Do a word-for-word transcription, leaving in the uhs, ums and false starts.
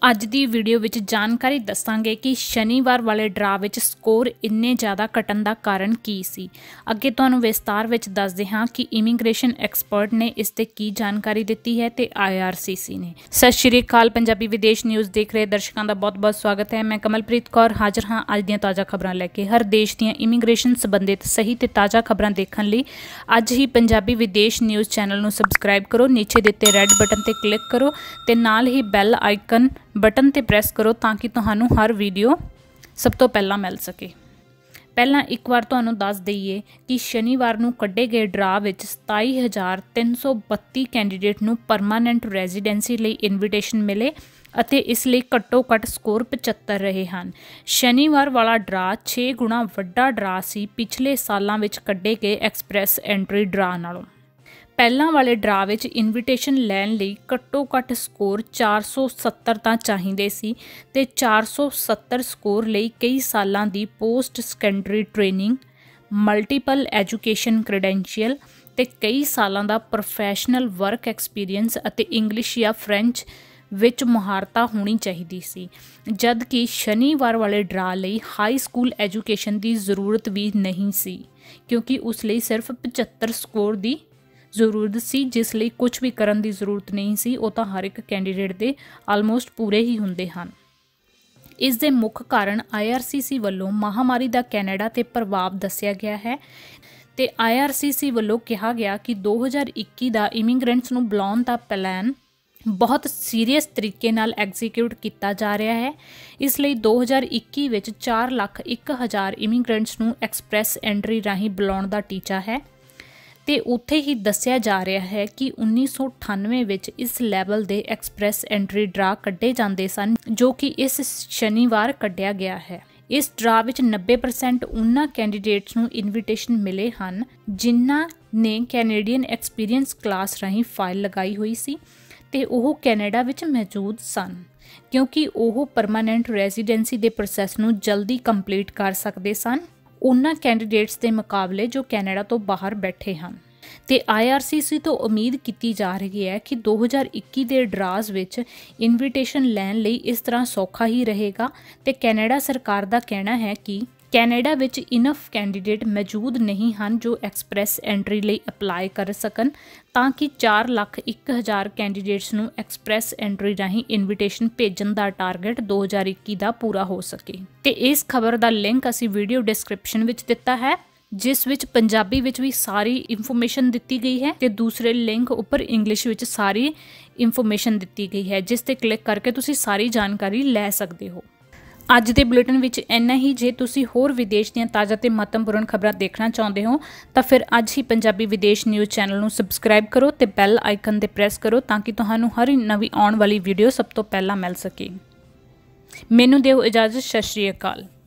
ਅੱਜ ਦੀ ਵੀਡੀਓ ਵਿੱਚ ਜਾਣਕਾਰੀ ਦੱਸਾਂਗੇ ਕਿ ਸ਼ਨੀਵਾਰ ਵਾਲੇ ਡਰਾ ਵਿੱਚ ਸਕੋਰ ਇੰਨੇ ਜ਼ਿਆਦਾ ਘਟਣ ਦਾ ਕਾਰਨ ਕੀ ਸੀ। ਅੱਗੇ ਤੁਹਾਨੂੰ ਵਿਸਤਾਰ ਵਿੱਚ ਦੱਸਦੇ ਹਾਂ ਕਿ ਇਮੀਗ੍ਰੇਸ਼ਨ ਐਕਸਪਰਟ ਨੇ ਇਸ ਤੇ ਕੀ ਜਾਣਕਾਰੀ ਦਿੱਤੀ ਹੈ ਤੇ ਆਈ ਆਰ ਸੀ ਸੀ ਨੇ। ਸਤਿ ਸ਼੍ਰੀ ਅਕਾਲ, ਪੰਜਾਬੀ ਵਿਦੇਸ਼ ਨਿਊਜ਼ ਦੇਖ ਰਹੇ ਦਰਸ਼ਕਾਂ ਦਾ ਬਹੁਤ-ਬਹੁਤ ਸਵਾਗਤ ਹੈ। ਮੈਂ ਕਮਲਪ੍ਰੀਤ ਕੌਰ ਹਾਜ਼ਰ ਹਾਂ ਅੱਜ ਦੀਆਂ ਤਾਜ਼ਾ ਖਬਰਾਂ ਲੈ ਕੇ। ਹਰ ਦੇਸ਼ ਦੀਆਂ ਇਮੀਗ੍ਰੇਸ਼ਨ ਸੰਬੰਧਿਤ ਸਹੀ ਤੇ ਤਾਜ਼ਾ ਖਬਰਾਂ ਦੇਖਣ ਲਈ ਅੱਜ ਹੀ ਪੰਜਾਬੀ ਵਿਦੇਸ਼ ਨਿਊਜ਼ ਚੈਨਲ ਨੂੰ ਸਬਸਕ੍ਰਾਈਬ ਕਰੋ। ਨੀਚੇ ਦਿੱਤੇ ਰੈੱਡ ਬਟਨ ਤੇ ਕਲਿੱਕ ਕਰੋ ਤੇ ਨਾਲ ਹੀ ਬੈਲ ਆਈਕਨ बटन ते प्रेस करो ताकि तुहानू हर वीडियो सब तो पहला मिल सके। पहला एक बार तुहानू दस दईए कि शनिवार नू कड्ढे गए ड्रा विच सताई हज़ार तीन सौ बत्ती कैंडीडेट नू परमानेंट रेजिडेंसी लई इनविटेशन मिले ਅਤੇ ਇਸ ਲਈ ਘੱਟੋ ਘੱਟ ਸਕੋਰ पचहत्तर ਰਹੇ ਹਨ। ਸ਼ਨੀਵਾਰ ਵਾਲਾ ਡਰਾ छे ਗੁਣਾ ਵੱਡਾ ਡਰਾ ਸੀ ਪਿਛਲੇ ਸਾਲਾਂ ਵਿੱਚ ਕੱਢੇ ਗਏ ਐਕਸਪ੍ਰੈਸ ਐਂਟਰੀ ਡਰਾ ਨਾਲੋਂ। ਪਹਿਲਾਂ ਵਾਲੇ ਡਰਾ ਵਿੱਚ ਇਨਵੀਟੇਸ਼ਨ ਲੈਣ ਲਈ ਘੱਟੋ ਘੱਟ ਸਕੋਰ ਚਾਰ सौ सत्तर ਤਾਂ ਚਾਹੀਦੇ ਸੀ ਤੇ ਚਾਰ सौ सत्तर ਸਕੋਰ ਲਈ ਕਈ ਸਾਲਾਂ ਦੀ post secondary training, multiple education credential ਤੇ ਕਈ ਸਾਲਾਂ ਦਾ ਪ੍ਰੋਫੈਸ਼ਨਲ ਵਰਕ ਐਕਸਪੀਰੀਅੰਸ ਅਤੇ ਇੰਗਲਿਸ਼ ਜਾਂ ਫ੍ਰੈਂਚ ਵਿੱਚ ਮੁਹਾਰਤਾ ਹੋਣੀ ਚਾਹੀਦੀ ਸੀ, ਜਦ ਕਿ ਸ਼ਨੀਵਾਰ ਵਾਲੇ ਡਰਾ ਲਈ ਹਾਈ ਸਕੂਲ ਐਜੂਕੇਸ਼ਨ ਦੀ ਜ਼ਰੂਰਤ ਵੀ ਨਹੀਂ ਸੀ ਕਿਉਂਕਿ ਉਸ ਲਈ ਸਿਰਫ पचहत्तर ਸਕੋਰ ਦੀ ਜ਼ਰੂਰਤ ਸੀ, ਜਿਸ ਲਈ ਕੁਝ ਵੀ ਕਰਨ ਦੀ ਜ਼ਰੂਰਤ ਨਹੀਂ ਸੀ। ਉਹ ਤਾਂ ਹਰ ਇੱਕ ਕੈਂਡੀਡੇਟ ਦੇ ਆਲਮੋਸਟ ਪੂਰੇ ਹੀ ਹੁੰਦੇ ਹਨ। ਇਸ ਦੇ ਮੁੱਖ ਕਾਰਨ ਆਈ ਆਰ ਸੀ ਸੀ ਵੱਲੋਂ ਮਹਾਮਾਰੀ ਦਾ ਕੈਨੇਡਾ ਤੇ ਪ੍ਰਭਾਵ ਦੱਸਿਆ ਗਿਆ ਹੈ ਤੇ ਆਈ ਆਰ ਸੀ ਸੀ ਵੱਲੋਂ ਕਿਹਾ ਗਿਆ ਕਿ ਦੋ ਹਜ਼ਾਰ ਇੱਕੀ ਦਾ ਇਮੀਗ੍ਰੈਂਟਸ ਨੂੰ ਬੁਲਾਉਣ ਦਾ ਪਲਾਨ ਬਹੁਤ ਸੀਰੀਅਸ ਤਰੀਕੇ ਨਾਲ ਐਗਜ਼ੀਕਿਊਟ ਕੀਤਾ ਜਾ ਰਿਹਾ ਹੈ। ਇਸ ਲਈ ਦੋ ਹਜ਼ਾਰ ਇੱਕੀ ਵਿੱਚ ਚਾਰ ਲੱਖ ਇੱਕ ਹਜ਼ਾਰ ਇਮੀਗ੍ਰੈਂਟਸ ਨੂੰ ਐਕਸਪ੍ਰੈਸ ਐਂਟਰੀ ਰਾਹੀਂ ਬੁਲਾਉਣ ਦਾ ਟੀਚਾ ਹੈ ਤੇ ਉੱਥੇ ਹੀ ਦੱਸਿਆ ਜਾ ਰਿਹਾ ਹੈ ਕਿ ਉੱਨੀ ਸੌ ਅਠਾਨਵੇਂ ਵਿੱਚ ਇਸ ਲੈਵਲ ਦੇ ਐਕਸਪ੍ਰੈਸ ਐਂਟਰੀ ਡਰਾ ਕੱਢੇ ਜਾਂਦੇ ਸਨ ਜੋ ਕਿ ਇਸ ਸ਼ਨੀਵਾਰ ਕੱਢਿਆ ਗਿਆ ਹੈ। ਇਸ ਡਰਾ ਵਿੱਚ ਨੱਬੇ ਪਰਸੈਂਟ ਉਹਨਾਂ ਕੈਂਡੀਡੇਟਸ ਨੂੰ ਇਨਵੀਟੇਸ਼ਨ ਮਿਲੇ ਹਨ ਜਿਨ੍ਹਾਂ ਨੇ ਕੈਨੇਡੀਅਨ ਐਕਸਪੀਰੀਅੰਸ ਕਲਾਸ ਰਾਹੀਂ ਫਾਈਲ ਲਗਾਈ ਹੋਈ ਸੀ ਤੇ ਉਹ ਕੈਨੇਡਾ ਵਿੱਚ ਮੌਜੂਦ ਸਨ ਕਿਉਂਕਿ ਉਹ ਪਰਮਾਨੈਂਟ ਰੈਜ਼ੀਡੈਂਸੀ ਦੇ ਪ੍ਰੋਸੈਸ ਨੂੰ ਜਲਦੀ ਕੰਪਲੀਟ ਕਰ ਸਕਦੇ ਸਨ ਉਹਨਾਂ ਕੈਂਡੀਡੇਟਸ ਦੇ ਮੁਕਾਬਲੇ ਜੋ ਕੈਨੇਡਾ ਤੋਂ ਬਾਹਰ ਬੈਠੇ ਹਨ। ਤੇ ਆਈ ਆਰ ਸੀ ਸੀ ਤੋਂ ਉਮੀਦ ਕੀਤੀ ਜਾ ਰਹੀ ਹੈ ਕਿ ਦੋ ਹਜ਼ਾਰ ਇੱਕੀ ਦੇ ਡਰਾਜ਼ ਵਿੱਚ ਇਨਵੀਟੇਸ਼ਨ ਲੈਣ ਲਈ ਇਸ ਤਰ੍ਹਾਂ ਸੌਖਾ ਹੀ ਰਹੇਗਾ ਤੇ ਕੈਨੇਡਾ ਸਰਕਾਰ ਦਾ ਕਹਿਣਾ ਹੈ ਕਿ ਕੈਨੇਡਾ ਵਿੱਚ ਇਨਫ ਕੈਂਡੀਡੇਟ ਮੌਜੂਦ ਨਹੀਂ ਹਨ ਜੋ ਐਕਸਪ੍ਰੈਸ ਐਂਟਰੀ ਲਈ ਅਪਲਾਈ ਕਰ ਸਕਣ ਤਾਂ ਕਿ ਚਾਰ ਲੱਖ ਇੱਕ ਹਜ਼ਾਰ ਕੈਂਡੀਡੇਟਸ ਨੂੰ ਐਕਸਪ੍ਰੈਸ ਐਂਟਰੀ ਰਾਹੀਂ ਇਨਵੀਟੇਸ਼ਨ ਭੇਜਣ ਦਾ ਟਾਰਗੇਟ ਦੋ ਹਜ਼ਾਰ ਇੱਕੀ ਦਾ ਪੂਰਾ ਹੋ ਸਕੇ। ਤੇ ਇਸ ਖਬਰ ਦਾ ਲਿੰਕ ਅਸੀਂ ਵੀਡੀਓ ਡਿਸਕ੍ਰਿਪਸ਼ਨ ਵਿੱਚ ਦਿੱਤਾ ਹੈ ਜਿਸ ਵਿੱਚ ਪੰਜਾਬੀ ਵਿੱਚ ਵੀ ਸਾਰੀ ਇਨਫੋਰਮੇਸ਼ਨ ਦਿੱਤੀ ਗਈ ਹੈ ਤੇ ਦੂਸਰੇ ਲਿੰਕ ਉੱਪਰ ਇੰਗਲਿਸ਼ ਵਿੱਚ ਸਾਰੀ ਇਨਫੋਰਮੇਸ਼ਨ ਦਿੱਤੀ ਗਈ ਹੈ ਜਿਸ ਤੇ ਕਲਿੱਕ ਕਰਕੇ ਤੁਸੀਂ ਸਾਰੀ ਜਾਣਕਾਰੀ ਲੈ ਸਕਦੇ ਹੋ। ਅੱਜ ਦੇ ਬੁਲੇਟਿਨ ਵਿੱਚ ਇੰਨਾ ਹੀ। ਜੇ ਤੁਸੀਂ ਹੋਰ ਵਿਦੇਸ਼ ਦੀਆਂ ਤਾਜ਼ਾ ਤੇ ਮਹੱਤਵਪੂਰਨ ਖਬਰਾਂ ਦੇਖਣਾ ਚਾਹੁੰਦੇ ਹੋ ਤਾਂ ਫਿਰ ਅੱਜ ਹੀ ਪੰਜਾਬੀ ਵਿਦੇਸ਼ ਨਿਊਜ਼ ਚੈਨਲ ਨੂੰ ਸਬਸਕ੍ਰਾਈਬ ਕਰੋ ਤੇ ਬੈਲ ਆਈਕਨ ਤੇ ਪ੍ਰੈਸ ਕਰੋ ਤਾਂ ਕਿ ਤੁਹਾਨੂੰ ਹਰ ਨਵੀਂ ਆਉਣ ਵਾਲੀ ਵੀਡੀਓ ਸਭ ਤੋਂ ਪਹਿਲਾਂ ਮਿਲ ਸਕੇ। ਮੈਨੂੰ ਦਿਓ ਇਜਾਜ਼ਤ। ਸਤਿ ਸ਼੍ਰੀ ਅਕਾਲ।